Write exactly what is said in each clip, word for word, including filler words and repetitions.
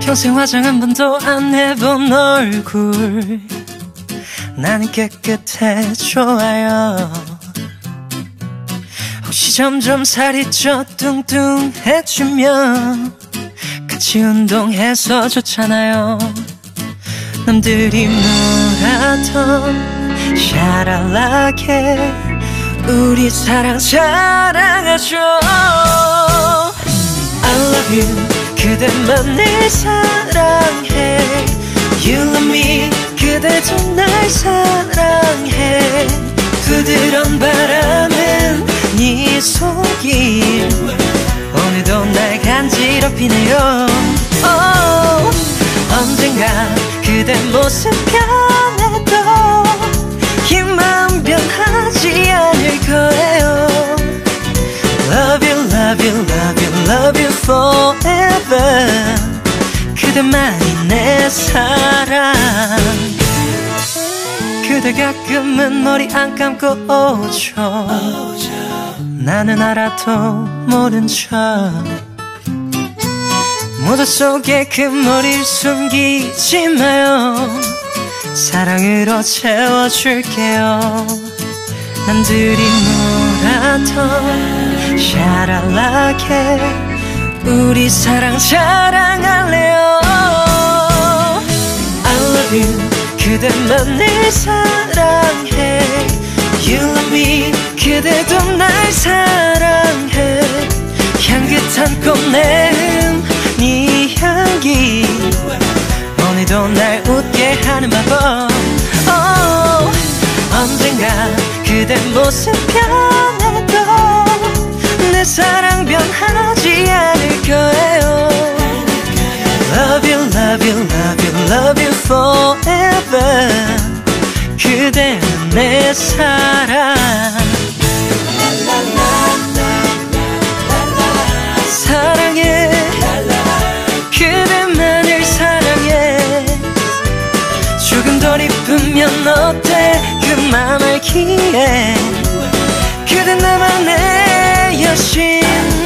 평생 화장 한 번도 안 해본 얼굴 나는 깨끗해 좋아요. 혹시 점점 살이 쪄 뚱뚱해지면 같이 운동해서 좋잖아요. 남들이 뭐라던 샤랄라게 우리 사랑 자랑하죠. I love you 그대만 늘 사랑해. You love me 그대도 날 사랑해. 부드러운 바람은 네 속이 오늘도 날 간지럽히네요. oh, 언젠가 그대 모습 변해도 이 마음 변하지 않을 거예요. Love you, love you, love you, love you forever. 그대만이 내 사랑. 그대 가끔은 머리 안 감고 오죠. 나는 알아도 모른 척 모두 속에 그 머리를 숨기지 마요. 사랑으로 채워줄게요. 남들이 뭐라던 샤랄라게 우리 사랑 자랑할래요. I love you 그대만 늘 사랑해. You love me 그대도 날 사랑해. 향긋한 꽃내음 네 향기 오늘도 날 웃게 하는 마법. oh, 언젠가 그대 모습 변해도 내 사랑 변하지 않을 거예요. Love you, love you, love you, love you forever. 그대는 내 사랑. 사랑해 그대만을 사랑해. 조금 덜 이쁘면 어때 그 맘 알기에. 그대 나만의 여신.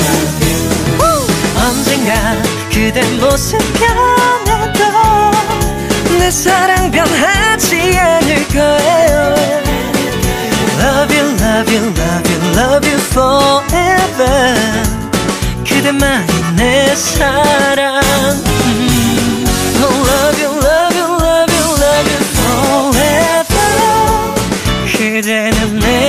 언젠가 그대 모습 변해도 내 사랑 변하지 않을 거예요. Love you, love you, love you, love you forever. 그대만이 내 사랑. 음. Love you, love you, love you, love you forever. 그대는 내